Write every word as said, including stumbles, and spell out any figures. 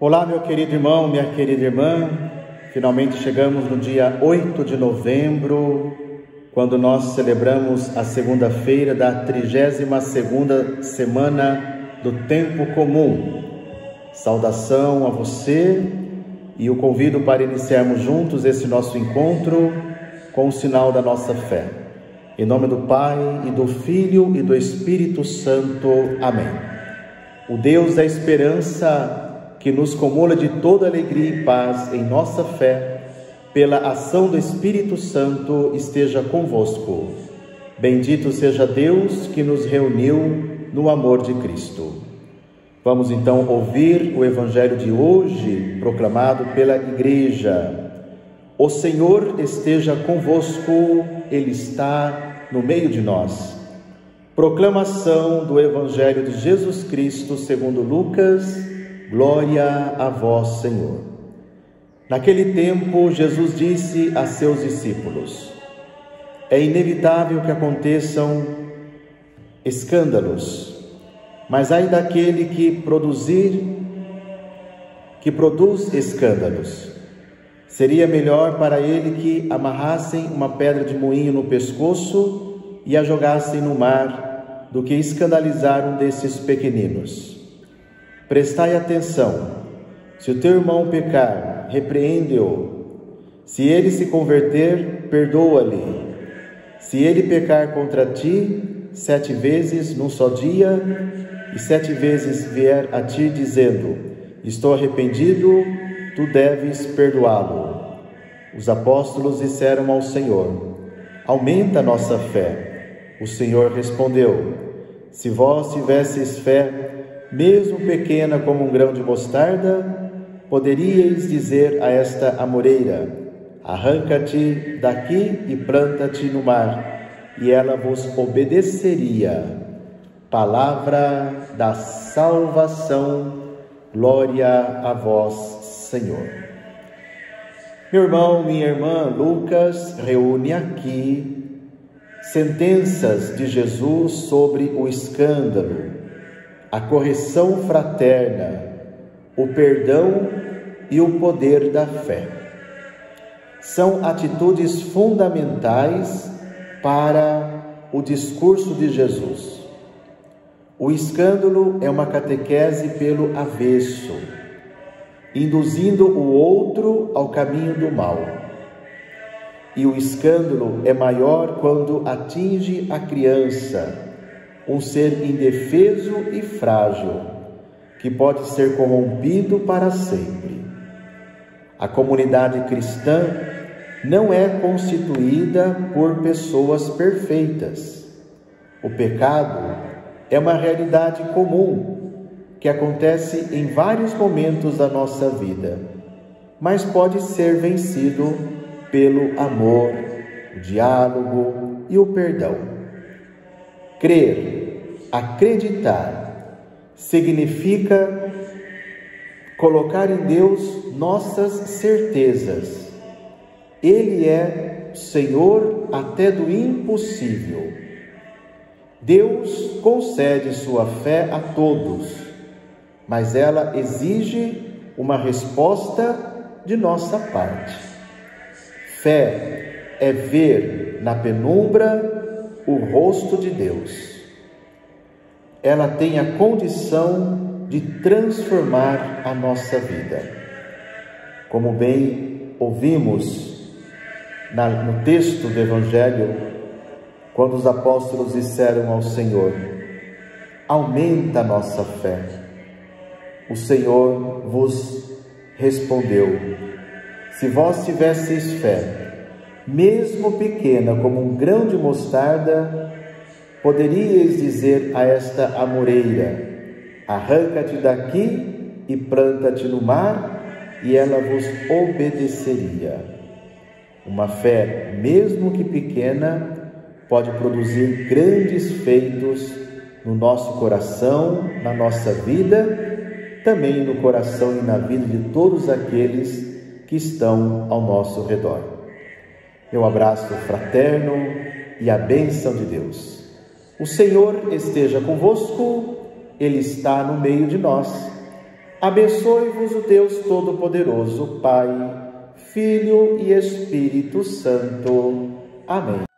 Olá, meu querido irmão, minha querida irmã. Finalmente chegamos no dia oito de novembro, quando nós celebramos a segunda-feira da trigésima segunda semana do Tempo Comum. Saudação a você e o convido para iniciarmos juntos esse nosso encontro com o sinal da nossa fé. Em nome do Pai, e do Filho e do Espírito Santo. Amém. O Deus da esperança, que nos comula de toda alegria e paz em nossa fé, pela ação do Espírito Santo, esteja convosco. Bendito seja Deus que nos reuniu no amor de Cristo. Vamos então ouvir o Evangelho de hoje, proclamado pela Igreja. O Senhor esteja convosco, Ele está no meio de nós. Proclamação do Evangelho de Jesus Cristo segundo Lucas. Glória a vós, Senhor. Naquele tempo, Jesus disse a seus discípulos: é inevitável que aconteçam escândalos, mas ai daquele que produzir, que produz escândalos. Seria melhor para ele que amarrassem uma pedra de moinho no pescoço e a jogassem no mar, do que escandalizar um desses pequeninos. Prestai atenção: se o teu irmão pecar, repreende-o. Se ele se converter, perdoa-lhe. Se ele pecar contra ti sete vezes num só dia, e sete vezes vier a ti dizendo: estou arrependido, tu deves perdoá-lo. Os apóstolos disseram ao Senhor: aumenta a nossa fé. O Senhor respondeu: se vós tivesseis fé, mesmo pequena como um grão de mostarda, poderíeis dizer a esta amoreira: arranca-te daqui e planta-te no mar, e ela vos obedeceria. Palavra da salvação. Glória a vós, Senhor. Meu irmão, minha irmã, Lucas reúne aqui sentenças de Jesus sobre o escândalo, a correção fraterna, o perdão e o poder da fé. São atitudes fundamentais para o discurso de Jesus. O escândalo é uma catequese pelo avesso, induzindo o outro ao caminho do mal. E o escândalo é maior quando atinge a criança, um ser indefeso e frágil, que pode ser corrompido para sempre. A comunidade cristã não é constituída por pessoas perfeitas. O pecado é uma realidade comum, que acontece em vários momentos da nossa vida, mas pode ser vencido pelo amor, o diálogo e o perdão. Crer, acreditar, significa colocar em Deus nossas certezas. Ele é Senhor até do impossível. Deus concede sua fé a todos, mas ela exige uma resposta de nossa parte. Fé é ver na penumbra o rosto de Deus. Ela tem a condição de transformar a nossa vida. Como bem ouvimos na, no texto do Evangelho, quando os apóstolos disseram ao Senhor: aumenta a nossa fé. O Senhor vos respondeu: se vós tivesseis fé, mesmo pequena como um grão de mostarda, poderíeis dizer a esta amoreira: arranca-te daqui e planta-te no mar, e ela vos obedeceria. Uma fé, mesmo que pequena, pode produzir grandes feitos no nosso coração, na nossa vida, também no coração e na vida de todos aqueles que estão ao nosso redor. Meu abraço fraterno e a bênção de Deus. O Senhor esteja convosco, Ele está no meio de nós. Abençoe-vos o Deus Todo-Poderoso, Pai, Filho e Espírito Santo. Amém.